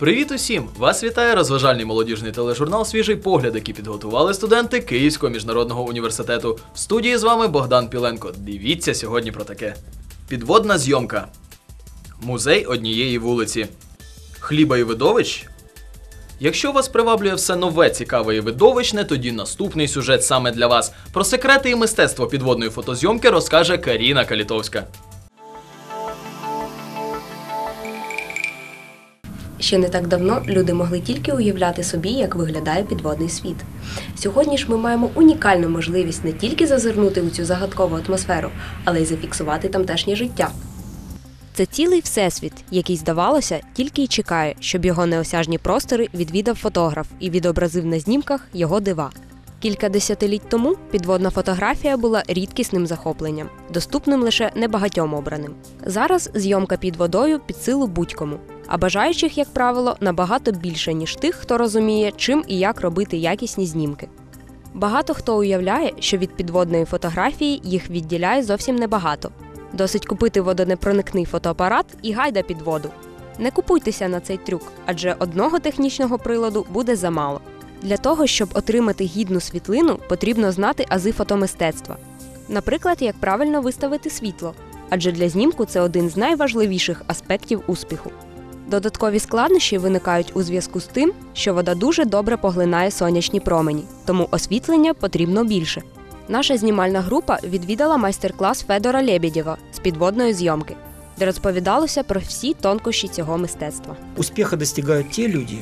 Привіт усім! Вас вітає розважальний молодіжний тележурнал «Свіжий погляд», який підготували студенти Київського міжнародного університету. В студії з вами Богдан Піленко. Дивіться сьогодні про таке. Підводна зйомка. Музей однієї вулиці. Хліба і видовищ? Якщо вас приваблює все нове, цікаве і видовищне, тоді наступний сюжет саме для вас. Про секрети і мистецтво підводної фотозйомки розкаже Каріна Калітовська. Ще не так давно люди могли тільки уявляти собі, як виглядає підводний світ. Сьогодні ж ми маємо унікальну можливість не тільки зазирнути у цю загадкову атмосферу, але й зафіксувати тамтешнє життя. Це цілий всесвіт, який, здавалося, тільки й чекає, щоб його неосяжні простори відвідав фотограф і відобразив на знімках його дива. Кілька десятиліть тому підводна фотографія була рідкісним захопленням, доступним лише небагатьом обраним. Зараз зйомка під водою під силу будь-кому, а бажаючих, як правило, набагато більше, ніж тих, хто розуміє, чим і як робити якісні знімки. Багато хто уявляє, що від підводної фотографії їх відділяє зовсім небагато. Досить купити водонепроникний фотоапарат і гайда під воду. Не купуйтеся на цей трюк, адже одного технічного приладу буде замало. Для того, щоб отримати гідну світлину, потрібно знати ази фотомистецтва. Наприклад, як правильно виставити світло, адже для знімку це один з найважливіших аспектів успіху. Додаткові складнощі виникають у зв'язку з тим, що вода дуже добре поглинає сонячні промені, тому освітлення потрібно більше. Наша знімальна група відвідала майстер-клас Федора Лебедєва з підводної зйомки, де розповідалося про всі тонкощі цього мистецтва. Успеха достигають ті люди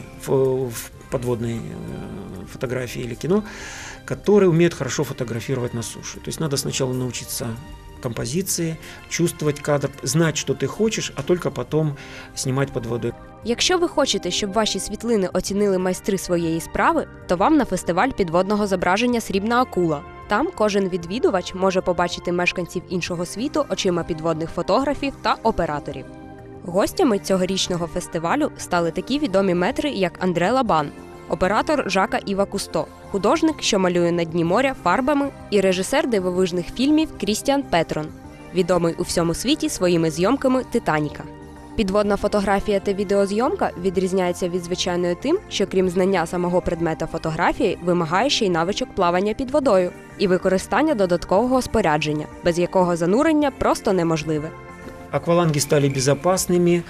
в подводной фотографии или кино, которые умеют хорошо фотографировать на суше. То есть надо сначала научиться композиции, чувствовать кадр, знать, что ты хочешь, а только потом снимать под водой. Якщо ви хочете, щоб ваші світлини оцінили майстри своєї справи, то вам на фестиваль підводного зображення «Срібна акула». Там кожен відвідувач може побачити мешканців іншого світу очима підводних фотографів та операторів. Гостями цьогорічного фестивалю стали такі відомі метри, як Андре Лабан, оператор Жака Іва Кусто, художник, що малює на дні моря фарбами, і режисер дивовижних фільмів Крістіан Петрон, відомий у всьому світі своїми зйомками «Титаніка». Підводна фотографія та відеозйомка відрізняється від звичайної тим, що крім знання самого предмета фотографії, вимагає ще й навичок плавання під водою і використання додаткового спорядження, без якого занурення просто неможливе. Акваланги стали безопасными,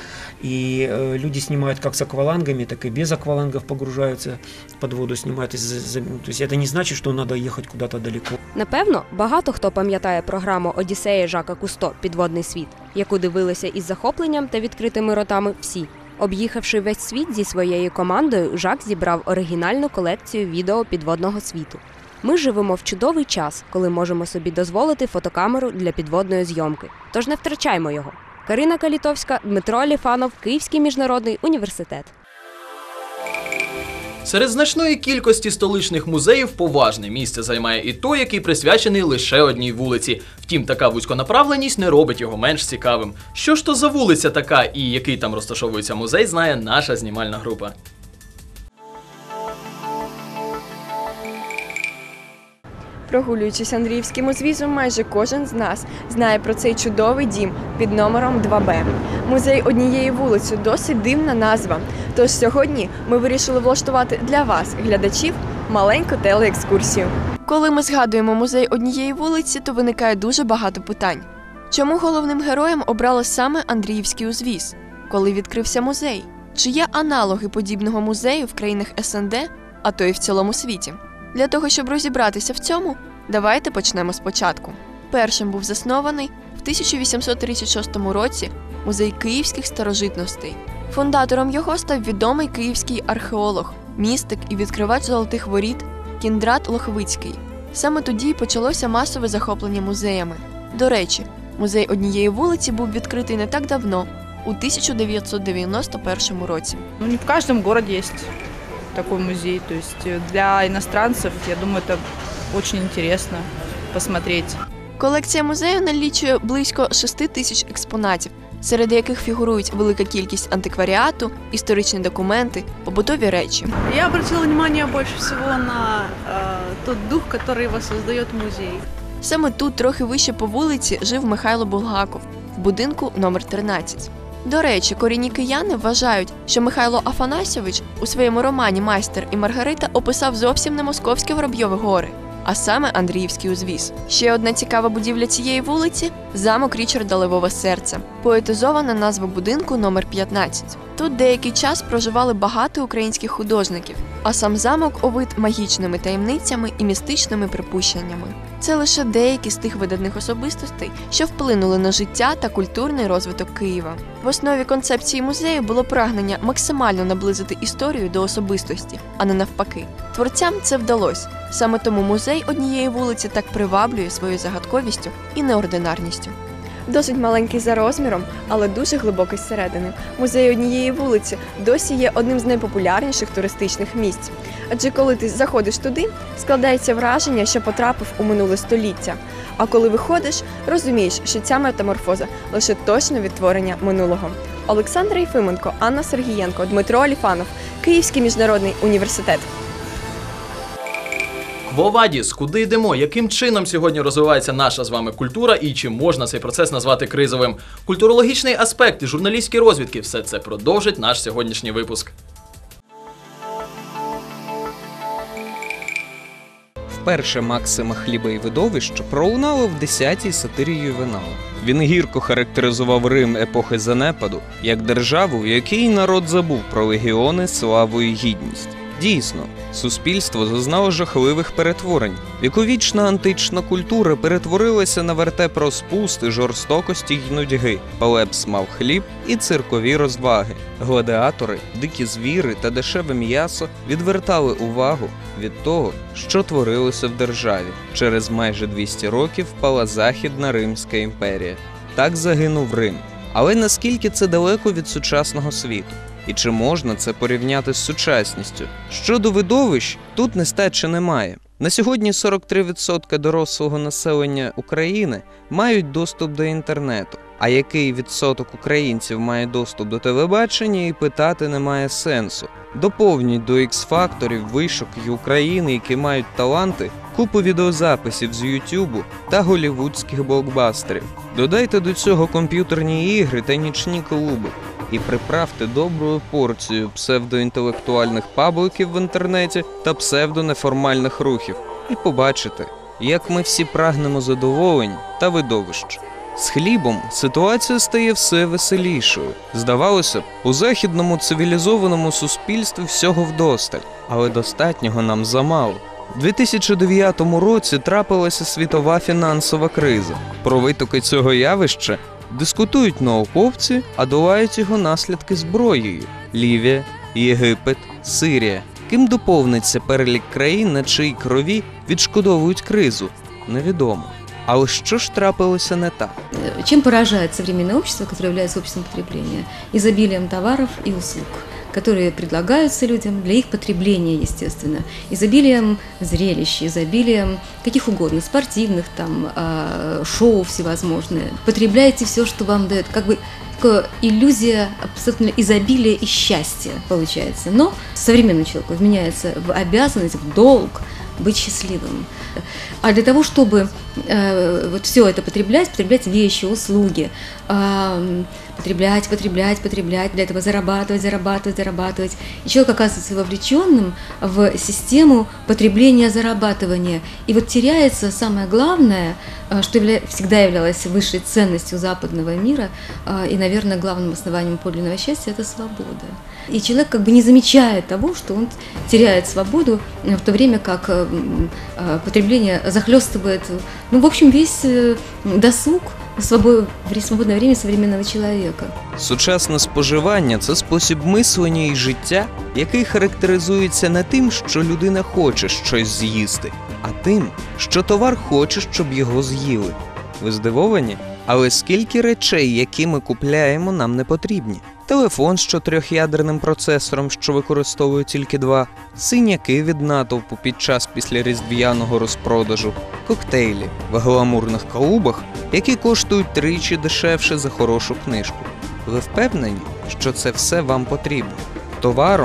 и люди снимают как с аквалангами, так и без аквалангов погружаются под воду, снимают. То есть это не значит, что надо ехать куда-то далеко. Напевно, багато хто пам'ятає програму «Одіссея» Жака Кусто «Підводний світ», яку дивилися із захопленням та відкритими ротами всі. Об'їхавши весь світ зі своєю командою, Жак зібрав оригінальну колекцію відео підводного світу. Ми живемо в чудовий час, коли можемо собі дозволити фотокамеру для підводної зйомки. Тож не втрачаймо його. Каріна Калітовська, Дмитро Аліфанов, Київський міжнародний університет. Серед значної кількості столичних музеїв поважне місце займає і той, який присвячений лише одній вулиці. Втім, така вузьконаправленість не робить його менш цікавим. Що ж то за вулиця така і який там розташовується музей, знає наша знімальна група. Прогулюючись Андріївським узвізом, майже кожен з нас знає про цей чудовий дім під номером 2Б. Музей однієї вулиці – досить дивна назва. Тож сьогодні ми вирішили влаштувати для вас, глядачів, маленьку телеекскурсію. Коли ми згадуємо музей однієї вулиці, то виникає дуже багато питань. Чому головним героєм обрали саме Андріївський узвіз? Коли відкрився музей? Чи є аналоги подібного музею в країнах СНД, а то й в цілому світі? Для того, щоб розібратися в цьому, давайте почнемо спочатку. Першим був заснований в 1836 році музей київських старожитностей. Фундатором його став відомий київський археолог, містик і відкривач Золотих воріт Кіндрат Лохвицький. Саме тоді й почалося масове захоплення музеями. До речі, музей однієї вулиці був відкритий не так давно, у 1991 році. Не в каждом городе есть такой музей, то есть для иностранцев, я думаю, это очень интересно посмотреть. Колекція музею налічує близько 6 тисяч експонатів, серед яких фігурують велика кількість антикваріату, історичні документи, побутові речі. Я обратила внимание больше всего на тот дух, который воссоздает музей. Саме тут, трохи вище по вулиці, жив Михайло Булгаков в будинку номер 13. До речі, корінні кияни вважають, що Михайло Афанасьович у своєму романі «Майстер і Маргарита» описав зовсім не московські Воробйові гори, а саме Андріївський узвіз. Ще одна цікава будівля цієї вулиці – замок Річарда Левове серце. Поетизована назва будинку номер 15. Тут деякий час проживали багато українських художників, а сам замок овит магічними таємницями і містичними припущеннями. Це лише деякі з тих видатних особистостей, що вплинули на життя та культурний розвиток Києва. В основі концепції музею було прагнення максимально наблизити історію до особистості, а не навпаки. Творцям це вдалося. Саме тому музей однієї вулиці так приваблює своєю загадковістю і неординарністю. Досить маленький за розміром, але дуже глибокий зсередини. Музей однієї вулиці досі є одним з найпопулярніших туристичних місць. Адже коли ти заходиш туди, складається враження, що потрапив у минуле століття. А коли виходиш, розумієш, що ця метаморфоза – лише точне відтворення минулого. Олександра Єфименко, Анна Сергієнко, Дмитро Аліфанов, Київський міжнародний університет. Вовадіс, куди йдемо? Яким чином сьогодні розвивається наша з вами культура і чи можна цей процес назвати кризовим? Культурологічний аспект і журналістські розвідки – все це продовжить наш сьогоднішній випуск. Вперше Максима Хліба і видовища пролунало в 10-й сатирі Ювенала. Він гірко характеризував Рим епохи занепаду як державу, в якій народ забув про легіони, славу і гідність. Дійсно, суспільство зазнало жахливих перетворень. Віковічна антична культура перетворилася на вертеп розпусти, жорстокості й нудьги. Плебс мав хліб і циркові розваги. Гладіатори, дикі звіри та дешеве м'ясо відвертали увагу від того, що творилося в державі. Через майже 200 років впала Західна Римська імперія. Так загинув Рим. Але наскільки це далеко від сучасного світу? І чи можна це порівняти з сучасністю? Щодо видовищ, тут нестачі немає. На сьогодні 43% дорослого населення України мають доступ до інтернету. А який відсоток українців має доступ до телебачення, і питати немає сенсу. Доповнюють до X-факторів, вишок і України, які мають таланти, купу відеозаписів з Ютубу та голівудських блокбастерів. Додайте до цього комп'ютерні ігри та нічні клуби. І приправте доброю порцією псевдоінтелектуальних пабликів в інтернеті та псевдонеформальних рухів. І побачите, як ми всі прагнемо задоволень та видовищ. З хлібом ситуація стає все веселішою. Здавалося б, у західному цивілізованому суспільстві всього вдосталь, але достатнього нам замало. У 2009 році трапилася світова фінансова криза. Про витоки цього явища дискутують науковці, а долають його наслідки зброєю. Лівія, Єгипет, Сирія. Ким доповниться перелік країн, на чиїй крові відшкодовують кризу? Невідомо. Але що ж трапилося не так? Чем поражает современное общество, которое является обществом потребления? Изобилием товаров и услуг, которые предлагаются людям для их потребления, естественно. Изобилием зрелищ, изобилием каких угодно, спортивных, там, шоу всевозможные. Потребляйте все, что вам дают. Как бы такая иллюзия абсолютно изобилия и счастья получается. Но современному человеку вменяется в обязанность, в долг быть счастливым. А для того, чтобы вот все это потреблять вещи, услуги, потреблять, для этого зарабатывать. И человек оказывается вовлеченным в систему потребления-зарабатывания. И вот теряется самое главное, что всегда являлось высшей ценностью западного мира, и, наверное, главным основанием подлинного счастья – это свобода. И человек как бы не замечает того, что он теряет свободу, в то время как потребление захлестывает, ну, в общем, весь досуг, свободне время современного чоловіка. Сучасне споживання – це спосіб мислення і життя, який характеризується не тим, що людина хоче щось з'їсти, а тим, що товар хоче, щоб його з'їли. Ви здивовані? Але скільки речей, які ми купляємо, нам не потрібні? Телефон з 4-ядерним процесором, що використовує тільки 2, синяки від натовпу під час післяріздвяного розпродажу, коктейлі в гламурних клубах, які коштують тричі дешевше за хорошу книжку. Ви впевнені, що це все вам потрібно? Товаром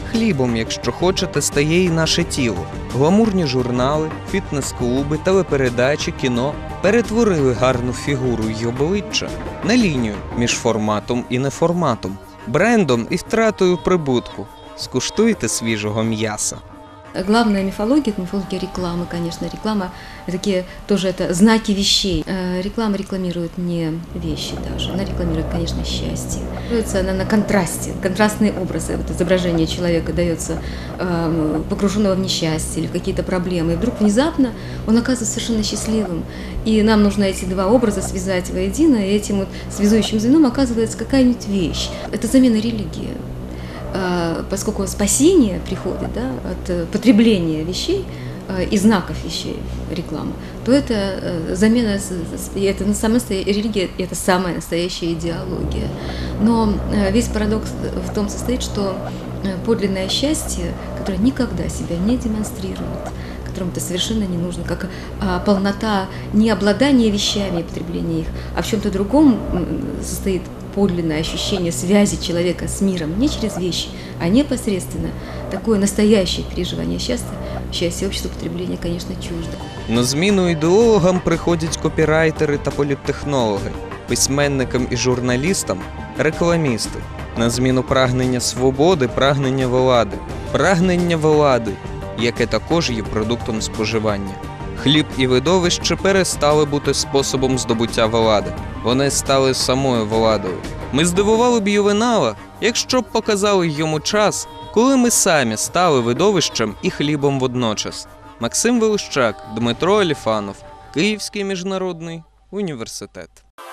Хлібом, якщо хочете, стає і наше тіло. Гламурні журнали, фітнес-клуби, телепередачі, кіно перетворили гарну фігуру й обличчя на лінію між форматом і неформатом, брендом і втратою прибутку. Скуштуйте свіжого м'яса. Главная мифология – это мифология рекламы, конечно. Реклама – такие тоже это знаки вещей. Реклама рекламирует не вещи даже, она рекламирует, конечно, счастье. Дается она на контрасте, контрастные образы. Вот изображение человека дается погруженного в несчастье или в какие-то проблемы. И вдруг внезапно он оказывается совершенно счастливым. И нам нужно эти два образа связать воедино, и этим вот связующим звеном оказывается какая-нибудь вещь. Это замена религии. Поскольку спасение приходит, да, от потребления вещей и знаков вещей реклама, то это замена, это религия, это самая настоящая идеология. Но весь парадокс в том состоит, что подлинное счастье, которое никогда себя не демонстрирует, которым это совершенно не нужно, как полнота не обладания вещами и потребления их, а в чем-то другом состоит подлинное ощущение связи человека с миром не через вещи, а непосредственно. Такое настоящее переживание счастья общества потребления, конечно, чуждо. На зміну ідеологам приходять копірайтери та політтехнологи, письменникам і журналістам – рекламісти. На зміну прагнення свободи – прагнення влади. Прагнення влади, яке також є продуктом споживання. Хліб і видовище перестали бути способом здобуття влади. Вони стали самою владою. Ми здивували б ювенала, якщо б показали йому час, коли ми самі стали видовищем і хлібом водночас. Максим Велищак, Дмитро Аліфанов, Київський міжнародний університет.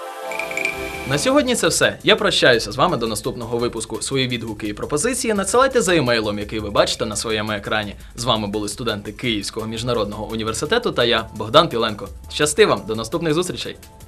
На сьогодні це все. Я прощаюся з вами до наступного випуску. Свої відгуки і пропозиції надсилайте за емейлом, який ви бачите на своєму екрані. З вами були студенти Київського міжнародного університету та я, Богдан Піленко. Щасти вам, до наступних зустрічей!